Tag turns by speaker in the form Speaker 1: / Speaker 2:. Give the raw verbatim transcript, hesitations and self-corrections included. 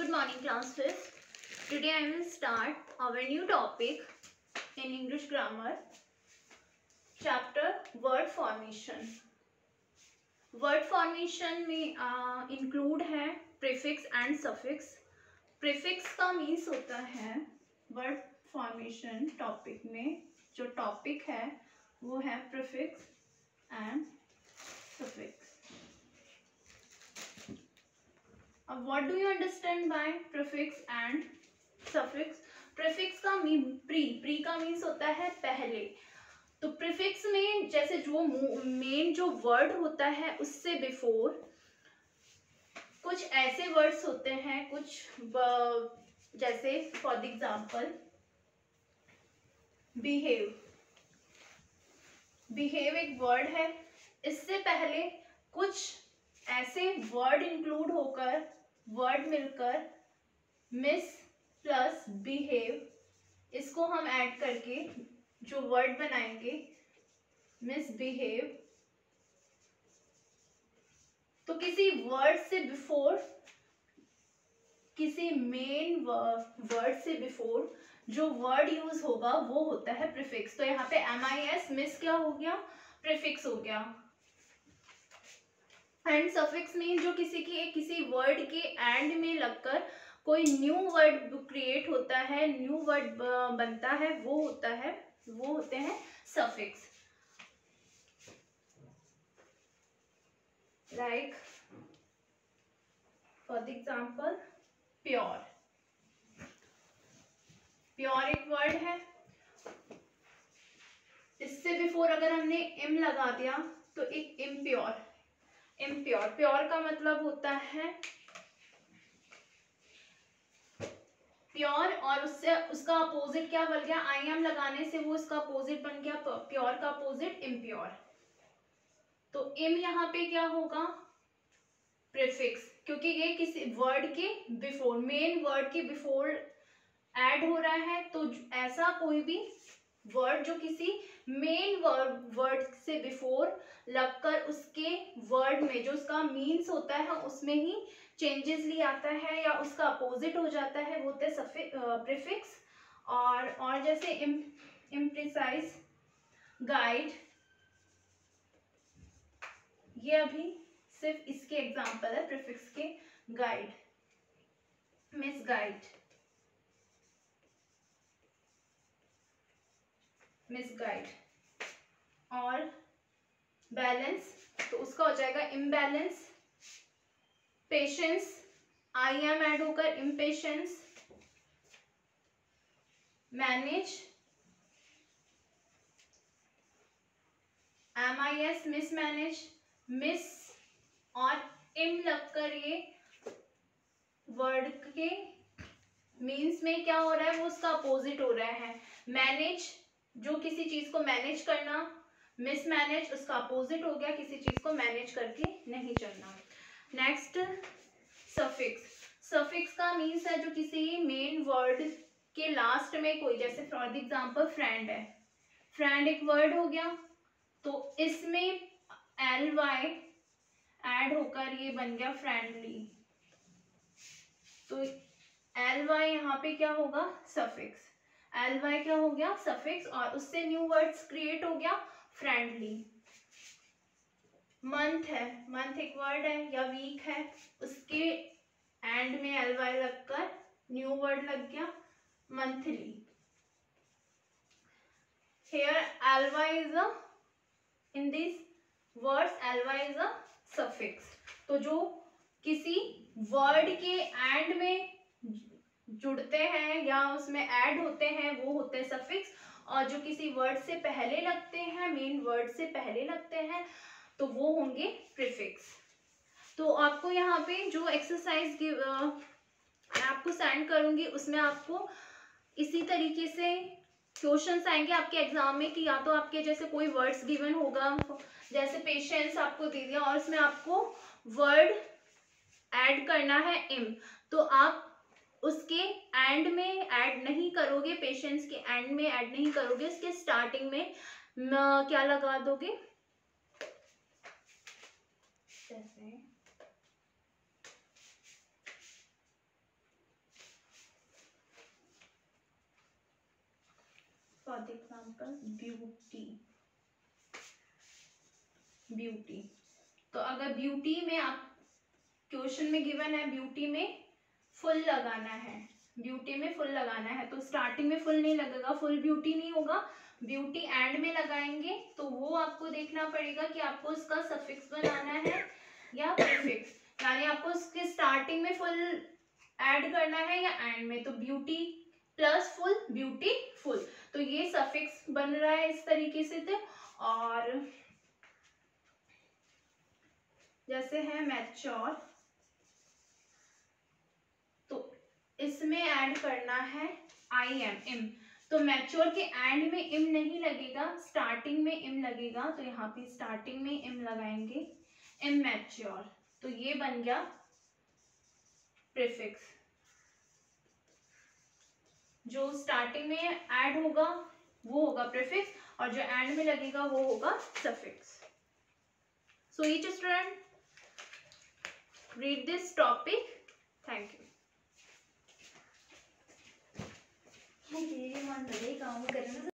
Speaker 1: Good morning, class fifth. Today I will start our new topic in English grammar, chapter word formation. Word formation में uh, include है prefix and suffix. Prefix का means होता है word formation topic में जो topic है वो है prefix and suffix. अब what do you understand by prefix and suffix? prefix का मीन प्री प्री का मीन्स होता है पहले. तो प्रीफिक्स में जैसे जो मेन जो वर्ड होता है उससे बिफोर कुछ ऐसे वर्ड्स होते हैं, कुछ जैसे for the example behave. Behave एक वर्ड है, इससे पहले कुछ ऐसे वर्ड इंक्लूड होकर वर्ड मिलकर मिस प्लस बिहेव, इसको हम ऐड करके जो वर्ड बनाएंगे मिसबिहेव. तो किसी वर्ड से बिफोर, किसी मेन वर्ड से बिफोर जो वर्ड यूज होगा वो होता है प्रीफिक्स. तो यहाँ पे एम आई एस मिस क्या हो गया, प्रीफिक्स हो गया. एंड सफिक्स मीन जो किसी की किसी वर्ड के एंड में लगकर कोई न्यू वर्ड क्रिएट होता है, न्यू वर्ड बनता है, वो होता है वो होते हैं suffix. Like for the example pure. Pure एक वर्ड है, इससे बिफोर अगर हमने इम लगा दिया तो एक इम्प्योर. इम्प्योर प्योर का मतलब होता है प्योर, और उससे उसका अपोजिट क्या बन गया, आई एम लगाने से वो इसका अपोजिट बन गया प्योर का अपोजिट इम्प्योर. तो इम यहाँ पे क्या होगा, प्रीफिक्स, क्योंकि ये किसी वर्ड के बिफोर, मेन वर्ड के बिफोर ऐड हो रहा है. तो ऐसा कोई भी वर्ड जो किसी मेन वर्ड वर्ड से बिफोर लगकर उसके वर्ड में जो उसका मीन्स होता है उसमें ही चेंजेस ले आता है या उसका अपोजिट हो जाता है, वो होते हैं प्रीफिक्स. और और जैसे इम्प्रिसाइज, गाइड, ये अभी सिर्फ इसके एग्जांपल है प्रीफिक्स के. Guide, misguide, misguide. और बैलेंस तो उसका हो जाएगा imbalance. Patience, I M add होकर impatience. Manage, M I S mismanage. Miss और इम लगकर ये वर्ड के मीन्स में क्या हो रहा है, वो उसका अपोजिट हो रहा है. मैनेज जो किसी चीज को मैनेज करना, मिसमैनेज उसका अपोजिट हो गया, किसी चीज को मैनेज करके नहीं चलना. Next suffix. सफिक्स का मीन्स है जो किसी मेन वर्ड के लास्ट में कोई, जैसे फॉर द एग्जांपल फ्रेंड है. फ्रेंड एक वर्ड हो गया, तो इसमें एल वाई ऐड होकर ये बन गया फ्रेंडली. तो एल वाई यहाँ पे क्या होगा, सफिक्स. एल वाई क्या हो गया, सफिक्स, और उससे न्यू वर्ड्स क्रिएट हो गया फ्रेंडली. मंथ है, मंथ एक वर्ड है या वीक है, उसके एंड में एल वाई लगकर न्यू वर्ड लग गया monthly. Here L Y is a, in this words L Y is a suffix. तो जो किसी वर्ड के एंड में जुड़ते हैं या उसमें ऐड होते हैं वो होते हैं सफिक्स. और जो किसी वर्ड से पहले लगते हैं, मेन वर्ड से पहले लगते हैं, तो वो होंगे प्रीफिक्स. तो आपको यहाँ पे जो एक्सरसाइज मैं आपको सेंड करूंगी उसमें आपको इसी तरीके से क्वेश्चंस आएंगे आपके एग्जाम में, कि या तो आपके जैसे कोई वर्ड्स गिवन होगा, जैसे पेशेंस आपको दे दिया और इसमें आपको वर्ड ऐड करना है इम, तो आप उसके एंड में ऐड नहीं करोगे, पेशेंस के एंड में ऐड नहीं करोगे, उसके स्टार्टिंग में न, क्या लगा दोगे, जैसे for the example beauty, beauty. तो अगर ब्यूटी में आप क्वेश्चन में गिवन है ब्यूटी में फुल लगाना है, ब्यूटी में फुल लगाना है, तो स्टार्टिंग में फुल नहीं लगेगा, फुल ब्यूटी नहीं होगा, ब्यूटी एंड में लगाएंगे। तो वो आपको देखना पड़ेगा कि आपको उसका सफिक्स बनाना है या प्रीफिक्स, यानी आपको उसके स्टार्टिंग में फुल ऐड करना है या एंड में। तो beauty plus full, beauty full, तो ये सफिक्स बन रहा है इस तरीके से। तो और जैसे है मैच्योर, तो इसमें ऐड करना है आई एम, इम। तो मैच्योर के एंड में इम नहीं लगेगा, स्टार्टिंग में इम लगेगा, तो यहाँ पे स्टार्टिंग में इम लगाएंगे, इम मैच्योर। तो ये बन गया प्रीफिक्स, जो स्टार्टिंग में ऐड होगा वो होगा प्रीफिक्स, और जो एंड में लगेगा वो होगा suffix. So each student read this topic. Thank you.
Speaker 2: ये मन लगे काम करने